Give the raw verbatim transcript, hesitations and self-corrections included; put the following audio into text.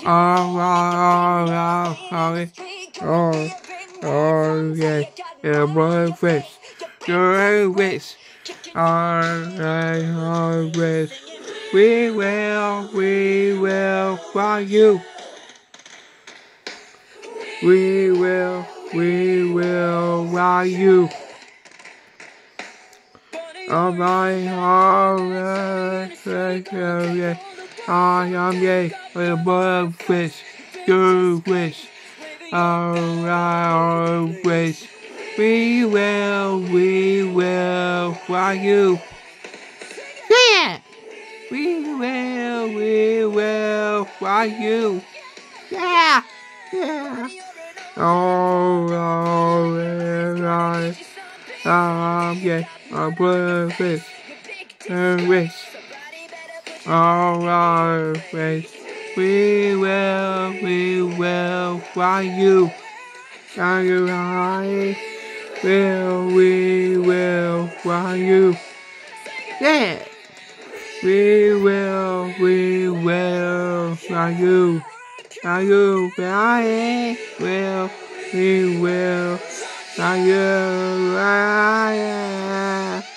Oh, oh, oh, oh, oh, yeah, yeah, boy, fish, you're fish, always, we will, we will find you, we will, we will find you. Oh my heart, I am ye, a bird fish, you wish, always, we will, we will find you. Yeah! We will, we will find you. Yeah! Yeah! Oh, oh, yeah, um, yeah, a bird fish, a wish. Always, we will, we will find you. Find you high, will, we will find you. Yeah, we will, we will find you. Find you, I will, we will find you.